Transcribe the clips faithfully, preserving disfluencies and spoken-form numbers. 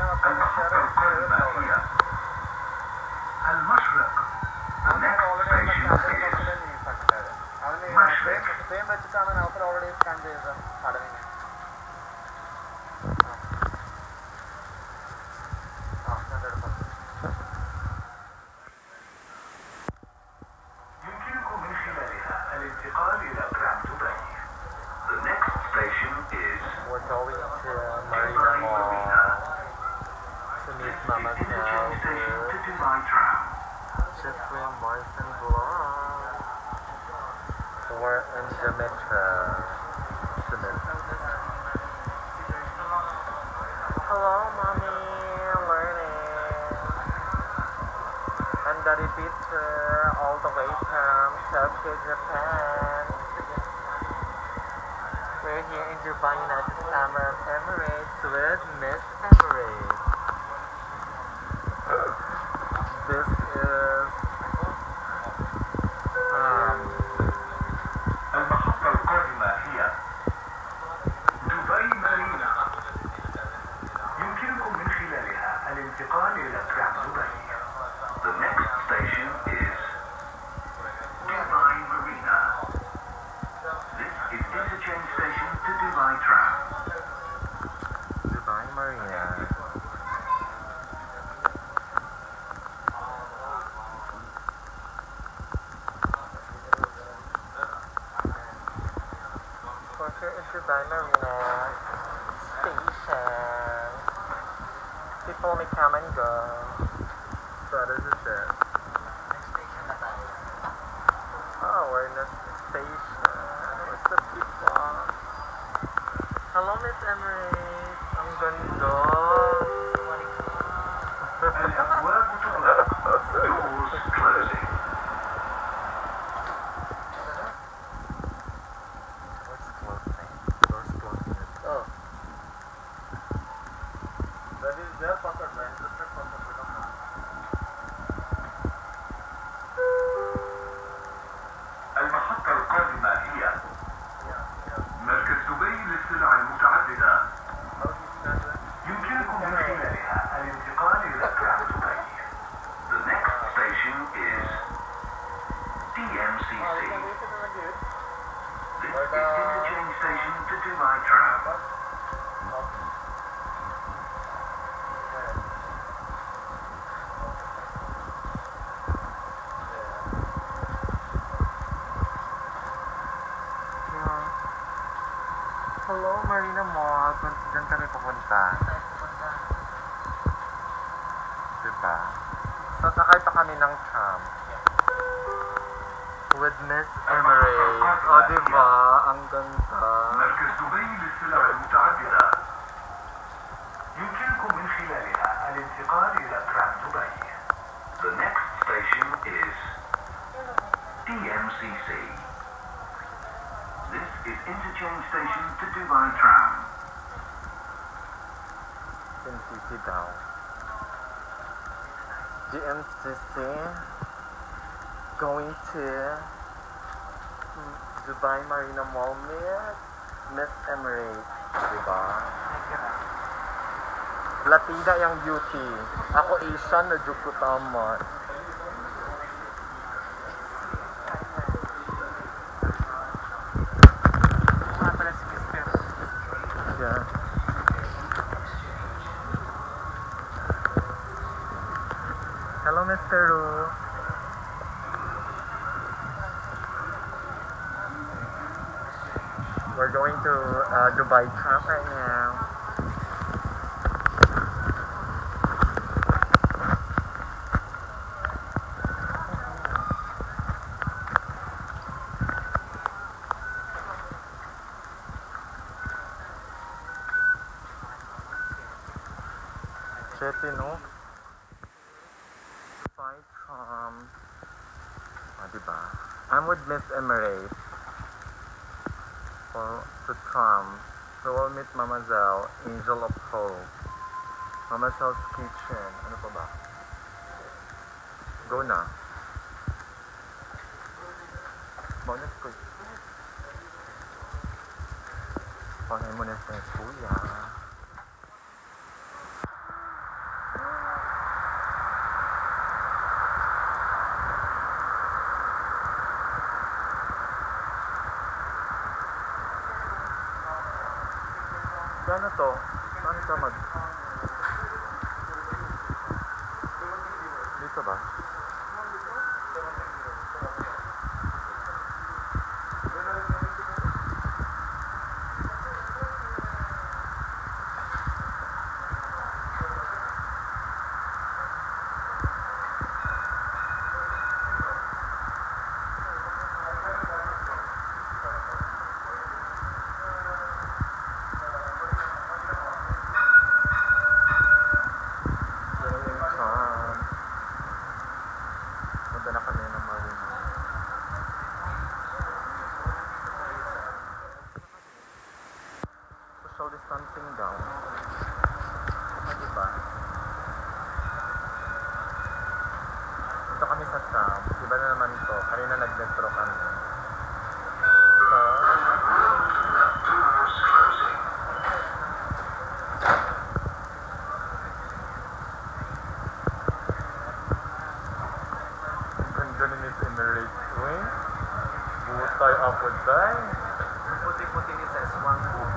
المحطة القادمة هي المشرق. The next station is مشرق. يمكنكم من خلالها الانتقال إلى جراند دبي. The next station is We're going to Marina Mall to meet Mama interchange Cal station to with Dubai Tram. Jeffrey Morrison Vlog. We're in the metro. The metro. Hello, Mommy. Learning. And Daddy Peter all the way from Tokyo, Japan. We're here in Dubai, United Arab Emirates with Miss Emirates. This is um, المحطة القادمة هي دبي مارينا. يمكنكم من خلالها الانتقال إلى جراند دبي. The next station is Dubai Marina. This is interchange station to Dubai Tram. Dubai Marina. We're here in Dubai Marina Station. People may come and go. So this is it. Oh, we're in the station. Where's the people? Hello, Miss Emirates. Ang ganda. الأبواب تغلق. Doors closing. What's closing? Doors closing. Oh. That is their password, man. Encrypted password. We don't know. المحطة القادمة هي مركز دبي للسلع المتعددة. يمكنكم من خلالها الانتقال إلى جراند دبي. The next station is D M C C. This is interchange station to Dubai Tram. Yeah. Hello, Marina Mall. Diyan kami pupunta. Diba? Sasakay pa kami ng tram. With Miss Emirates. O, oh, diba? Ang ganda. مركز دبي للسلع المتعددة. يمكنكم من خلالها الانتقال إلى جراند دبي. The next station is D M C C. This is interchange station to Dubai Tram. M C C daw. G M C C going to Dubai Marina Mall with Miss Emirates. Diba? Latina yung beauty. Ako Asian na joke ko tama. Yeah. Hello, Mister Ru. We're going to uh, Dubai Tram right now. Chetty, no? Dubai Tram. Ah, diba? I'm with Miss Emirates. For the tram. So we'll meet Mama Zell, Angel of Hope. Mama Zell's Kitchen. Ano pa ba? Go na. Bonus ko. Panay mo na sa kuya. Magkano to? Saan ka mag... Dito ba? Social distancing daw. Ah, diba? Dito kami sa camp. Iba na naman to. Kanina nag-metro kami. So, ganda ni Miss Emirates. Uy, butay ako day. Puti-puti ni Seswang.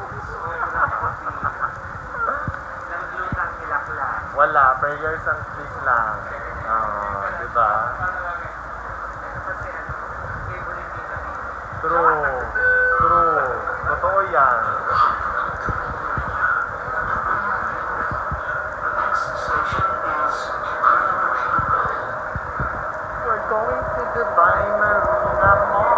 Naglutang nilakla. Wala, prayers and speech lang. Oo, di ba? Kasi ano, favorite nila dito. True. True. Totoo yan. We're going to Dubai Marina Mall.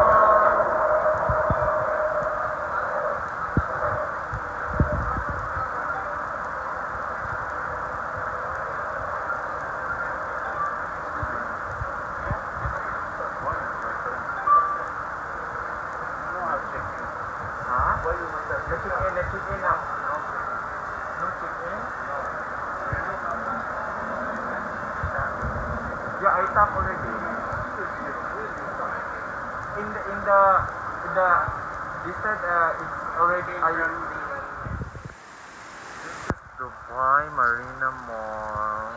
Let's check in, let's check in now. No check in? Yeah, I tap already. In the, in the, in the, they said uh, it's already, I This is Dubai Marina Mall.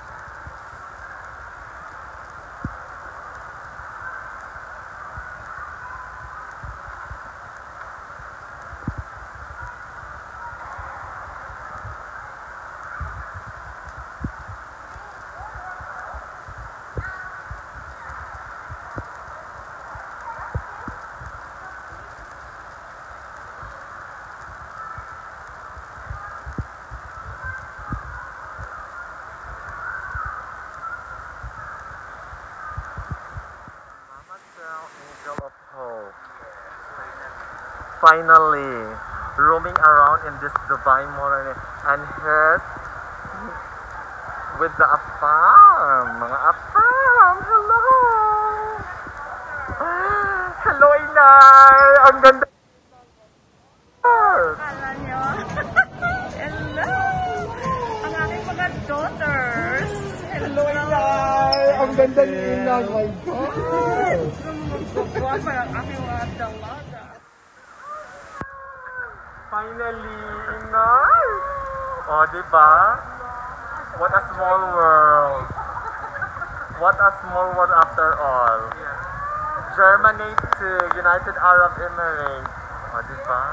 Angel of Hope. Finally, roaming around in this Dubai Mall and here's with the afam. Mga afam, hello! Hello, Inay! Ang ganda! Akala nyo? Hello! Ang aking mga daughters! Hello, Inay! Ang ganda ni Inay! My God! Magbubuan pa ang aking mga dalaga. Finally, Inay! O, oh, diba? What a small world! What a small world after all! Germany to United Arab Emirates. O, oh, diba?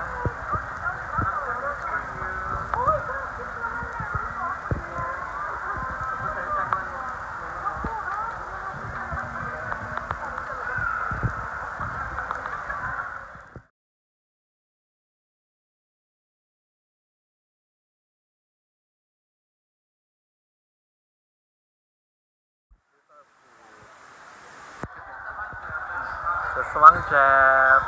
Seswang Thank.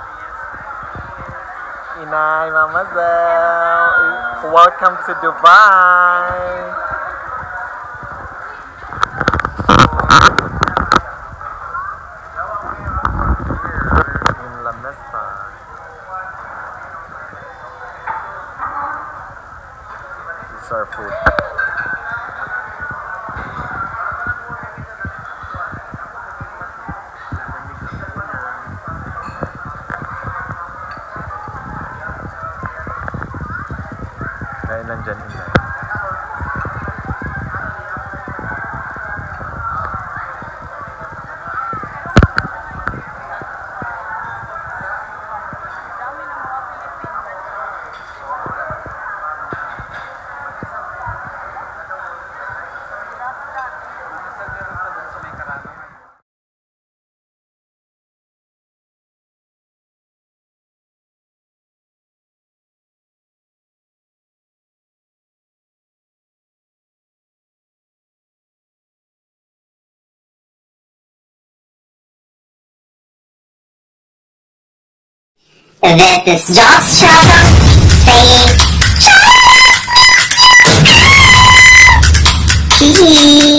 Inay, Mama Zel. Welcome to Dubai. In La Mesa. These are food. Kaya nandyan ina. This is Giovz Travel saying ciao!